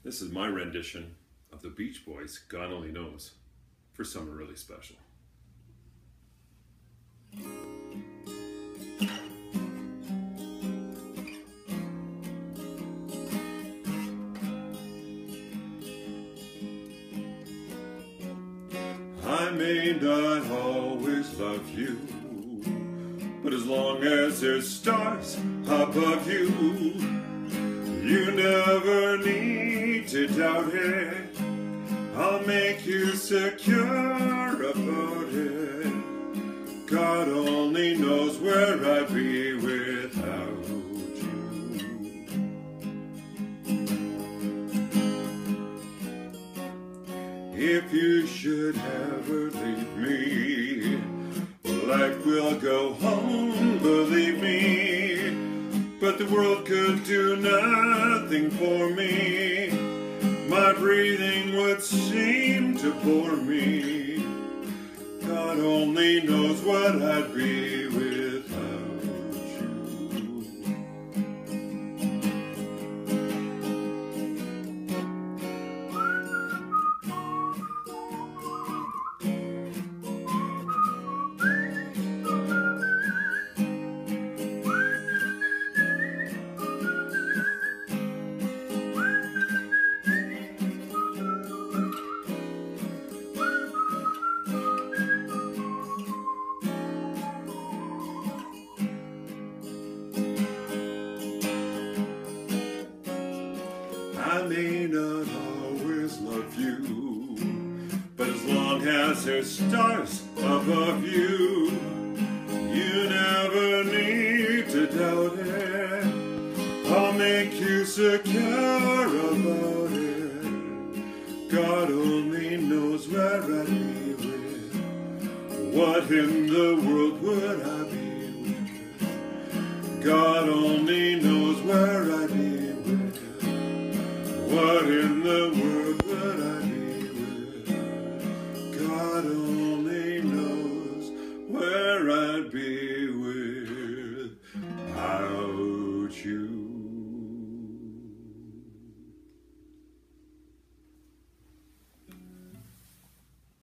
This is my rendition of the Beach Boys' God Only Knows for someone really special. I may not always love you, but as long as there's stars above you, you never need to doubt it. I'll make you secure about it. God only knows where I'd be without you. If you should ever leave me, life will go on, believe me. But the world could do nothing for me. My breathing would seem to bore me. God only knows what I'd be without you. I may not always love you, but as long as there's stars above you, you never need to doubt it. I'll make you secure about it. God only knows where I'd be with. What in the world would I be with? God only knows where I'd be with. What in the world would I be with? God only